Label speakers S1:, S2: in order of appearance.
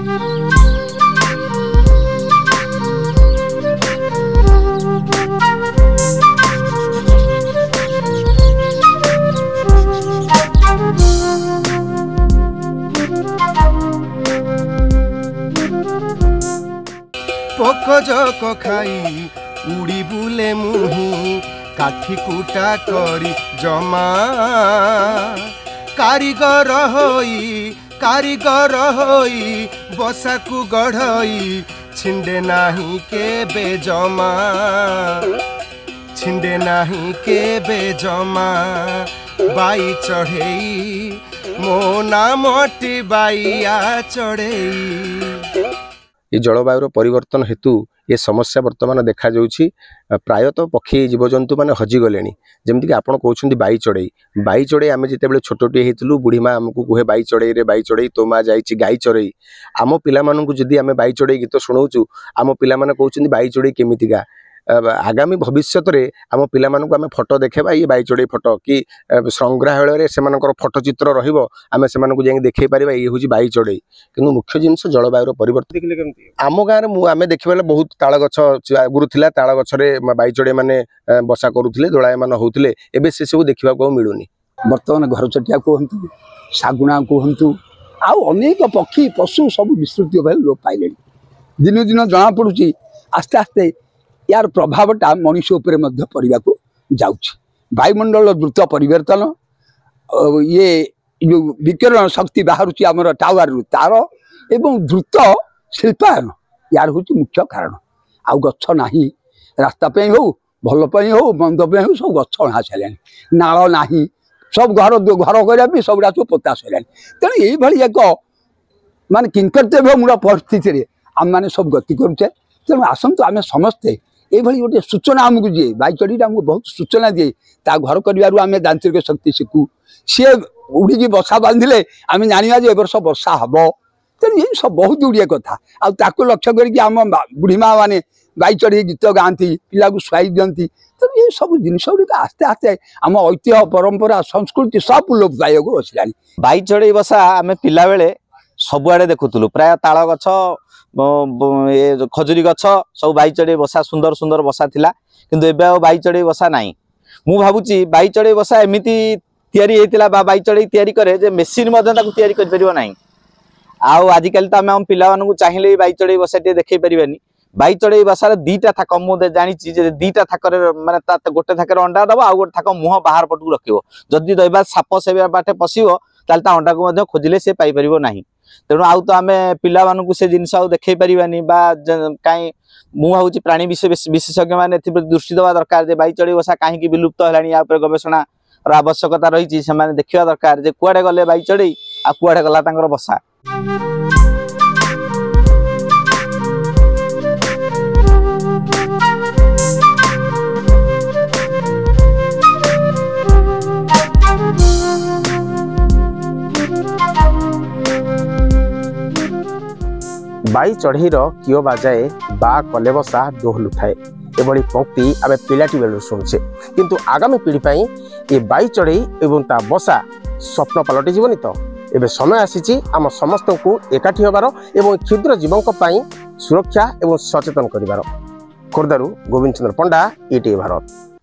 S1: पोकजक खाई उड़ी बुले मुही काठी कुटा करी जमा कारीगर होई बसा को गढ़ई छिंडे नाही के बेजमा छिंडे नाही के बेजमा बाई चढ़ेई मो नामटी बाइया चढ़ेई।
S2: ये जलवायु परिवर्तन हेतु ये समस्या वर्तमान देखा जाउछि। प्रायतः पक्षी जीवजंतु माने हजिगले जमीक आप कहते बाई चढ़ई आम जिते छोटे होइतलु बुढ़ी माँ आमको कहे बाई चढ़ई रे बाई चढ़ई तो माँ जाइछि गाई चढ़ई। आम पिला जदि आम बाई चढ़ई गीत शुणाऊँ आम पिला कहते बाई चढ़ई केमितिका। आगामी भविष्य में आम पिला आम फोटो देखा ये बाई चढ़ई फोटो कि संग्रहालय से फोटो चित्र रमें से देखे पार ये हूँ बाई चढ़ई। कि मुख्य जिनस जलवायु परिवर्तन आम गाँव में आम देखा बहुत ताल गछ आगुरी था ताल गछरे बाई चढ़ई मैंने बसा करुले दोलायमान होते एवं से सब देखा मिलूनी।
S3: बर्तमान घर चटिया कहतु शागुणा कहतु आनेक पक्षी पशु सब विस्तृत भाव लोप पाइले। दिन दिन जना पड़ुची आस्ते आस्ते यार प्रभावटा मनुष्य उपरे मध्य पड़वा को जाउछि। वायुमंडल द्रुत परिवर्तन ये जो विकिरण शक्ति बाहर आमर टावर तार एवं द्रुत शिल्पायन यार हूँ मुख्य कारण। आउ गछ नाही रास्ता पे हो भल पे हो मंद पे हो सब गछ अणा सारे नाल नाही सब घर घर करने सब गुड़ा सब पोता सारे। तेणु ये एक मान किंकर्तव्य मूल परिस्थिति आम मैंने सब गति करुचे। तेणु आसतु आम समस्ते ये गोटे सूचना आमको दिए बाई चढ़ी आमको बहुत सूचना दिए ता घर कर आम यांत्रिक शक्ति शिखु सी उड़ी बसा बांधिले आम जाना जे वर्ष वर्षा हम। तेणु ये सब बहुत गुड़िया कथा आपको लक्ष्य करके आम बुढ़ी माँ मैंने बाई चढ़ी गीत गाँती पिला को शुआई दिखती। तेणु ये सब जिनस गुड़िक आस्ते आस्ते आम ऐतिह्य परंपरा संस्कृति सब लोप पाइबा बसला।
S4: बाई चढ़ी बसा आम पिला बेले सबुआड़े देखुलु प्राय ताल गछ खजुरी गछ सब बाई चढ़ई बसा सुंदर सुंदर बसा थिला किंतु एबे बाई चढ़ई बसा नाही। मु भाबुची बाई चढ़ई बसा एमिति तयारी हेतिला बा बाई चढ़ई तयारी करे जे मेसिन मधे ताकू तयारी कर परिबो नाही। आउ आजि काली त हम पिला मानकू चाहिले बाई चढ़ई बसा ते देखै परिबानी। बाई चढ़ई बसार दीटा थाक मु जानी जे दीटा थाकर माने ता गोटे थाकर अंडा दबो आ गोटे थाक मुह बाहर पटू रखिबो। जदि दैबा साप से बाटे पसिबो ताल ता अंडा को मधे खोजिले से पाई परिबो नाही। तेणु आउ तो आम पिला मानकू से जिनस आउ देखै परिबानी बा कहीं मु भावुची प्राणी विशेषज्ञ मैंने दृष्टि देवा दरकार जे बाई चढ़ई बसा कहीं विलुप्त है या गवेषणा आवश्यकता रही से देखा दरकार जे कुआडे गले बाई चढ़ई आ कुआडे गला तांकर बसा।
S2: बाई चढ़ईर किओ बाजाए बा कले बसा दोह लुटाए एभली पंक्ति आम पिलाटी बेलू शुणुचे किंतु आगामी पीढ़ी पाई ये बाई चढ़ई एवं ता बसा स्वप्न पलटि जीवनी। तो एबे समय आसीची आम समस्त को एकाठी होबार एवं क्षुद्र जीवों पाई सुरक्षा एवं सचेतन करिवार। खोर्धारू गोविंद चंद्र पंडा, ईटीवी भारत।